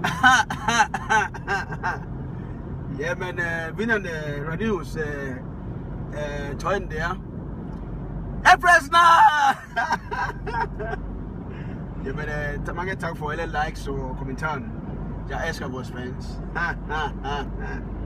Ja, men vinderne Radius tøjen der. Aprilsnar! Jamen, mange tak for alle likes og kommentarer. Jeg elsker vores fans.